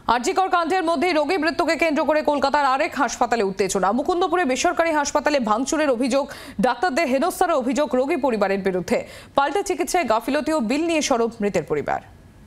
আরজিকর কাণ্ডের মধ্যে রোগী মৃত্যুকে কেন্দ্র করে কলকাতার আরেক হাসপাতালে উত্তেজনা। মুকুন্দপুরে বেসরকারি হাসপাতালে ভাঙচুরের অভিযোগ, ডাক্তারদের হেনস্থার অভিযোগ রোগী পরিবারের বিরুদ্ধে। পাল্টা চিকিৎসায় গাফিলতি ও বিল নিয়ে সরব মৃতের পরিবার।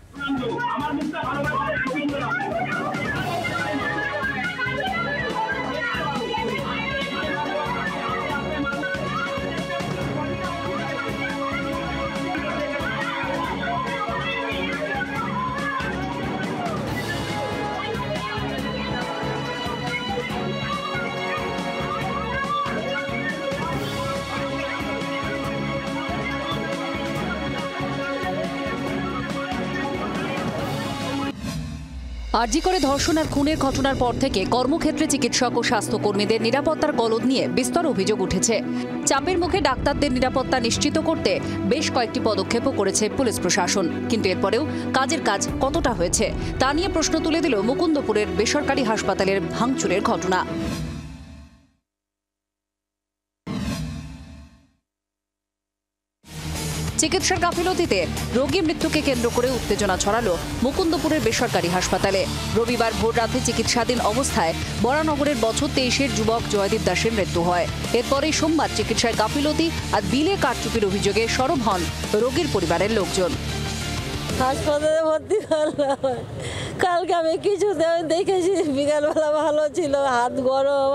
আরজিকরে ধর্ষণ আর খুনের ঘটনার পর থেকে কর্মক্ষেত্রে চিকিৎসক ও স্বাস্থ্যকর্মীদের নিরাপত্তার গলদ নিয়ে বিস্তর অভিযোগ উঠেছে। চাপের মুখে ডাক্তারদের নিরাপত্তা নিশ্চিত করতে বেশ কয়েকটি পদক্ষেপও করেছে পুলিশ প্রশাসন, কিন্তু এরপরেও কাজের কাজ কতটা হয়েছে তা নিয়ে প্রশ্ন তুলে দিল মুকুন্দপুরের বেসরকারি হাসপাতালের ভাঙচুরের ঘটনা। চিকিৎসার গাফিলতিতে রোগী মৃত্যুকে কেন্দ্র করে উত্তেজনা ছড়ালো মুকুন্দপুরের বেসরকারি হাসপাতালে। রবিবার ভোররাতে চিকিৎসাধীন অবস্থায় বরানগরের বছর 23-এর যুবক জয়দীপ দাসের মৃত্যু হয়। এরপরেই সোমবার চিকিৎসায় গাফিলতি আর বিলে কারচুপির অভিযোগে সরব হন রোগীর পরিবারের লোকজন। হাসপাতালে ভর্তি করলাম, কালকে আমি কিছুতে দেখেছি বিকালবেলা ভালো ছিল, হাত গরম,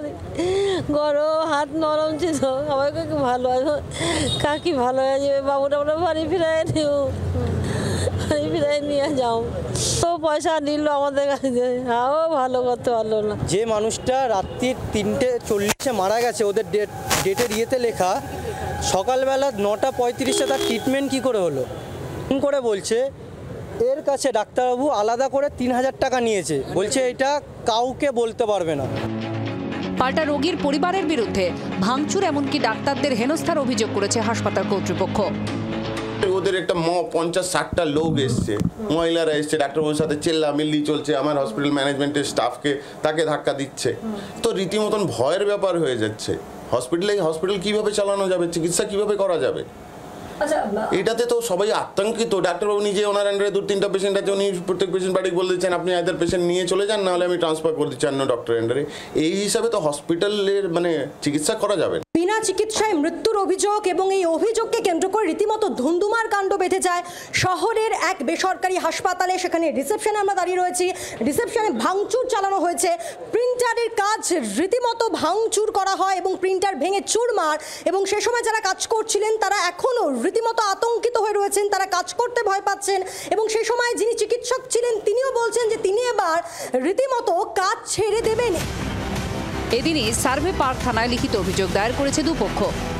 গরম হাত নরম ছিল, আমাকে ভালো কাকি ভালো হয়ে যাবে, বাবুটা আমরা বাড়ি ফিরাই নিও, বাড়ি ফিরাই নিয়ে যাও। তো পয়সা নিল আমাদের কাছে, ও ভালো করতে পারলো না। যে মানুষটা রাত্রি 3:40 মারা গেছে, ওদের ডেটের ইয়েতে লেখা, সকালবেলা 9:35 তার ট্রিটমেন্ট কি করে হলো করে বলছে এর কাছে ডাক্তারবাবু আলাদা করে 3000 টাকা নিয়েছে, বলছে এটা কাউকে বলতে পারবে না। পাল্টা রোগীর পরিবারের বিরুদ্ধে ভাঙচুর, এমনকি ডাক্তারদের হেনস্থার অভিযোগ করেছে হাসপাতাল কর্তৃপক্ষ। ওদের একটা 50-60টা লোক এসছে, মহিলারা এসছে, ডাক্তারবাবুর সাথে চেল্লামিল্লি চলছে, আমার হসপিটাল ম্যানেজমেন্টের স্টাফকে তাকে ধাক্কা দিচ্ছে। তো রীতিমতন ভয়ের ব্যাপার হয়ে যাচ্ছে। হসপিটাল কিভাবে চালানো যাবে, চিকিৎসা কিভাবে করা যাবে, এটাতে তো সবাই আতঙ্কিত। ডাক্তারবাবু নিজে ওনার আন্ডারে 2-3টা পেশেন্ট আছে, উনি প্রত্যেক পেশেন্ট বাড়ি বলে দিচ্ছেন আপনি এদের পেশেন্ট নিয়ে চলে যান, নাহলে আমি ট্রান্সফার করে দিচ্ছি অন্য ডক্টর আন্ডারে। এই হিসাবে তো হসপিটালের চিকিৎসা করা যাবে না। বিনা চিকিৎসায় মৃত্যুর অভিযোগ এবং এই অভিযোগকে কেন্দ্র করে রীতিমতো ধুন্ধুমার কাণ্ড বেঁধে যায় শহরের এক বেসরকারি হাসপাতালে। সেখানে রিসেপশনে আমরা দাঁড়িয়ে রয়েছি, রিসেপশনে ভাঙচুর চালানো হয়েছে, প্রিন্টারের কাজ রীতিমতো ভাঙচুর করা হয় এবং প্রিন্টার ভেঙে চুরমার। এবং সে সময় যারা কাজ করছিলেন তারা এখনও রীতিমতো আতঙ্কিত হয়ে রয়েছেন, তারা কাজ করতে ভয় পাচ্ছেন। এবং সেই সময় যিনি চিকিৎসক ছিলেন তিনিও বলছেন যে তিনি এবার রীতিমতো কাজ ছেড়ে দেবেন। এদিনই সার্ভে পার্ক থানায় লিখিত অভিযোগ দায়ের করেছে দুপক্ষ।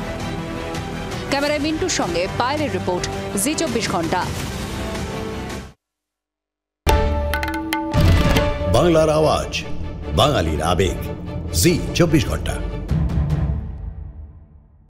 ক্যামেরায় মিন্টুর সঙ্গে পায়েলের রিপোর্ট, জি 24 ঘন্টা। বাংলার আওয়াজ, বাঙালির আবেগ, জি 24 ঘন্টা।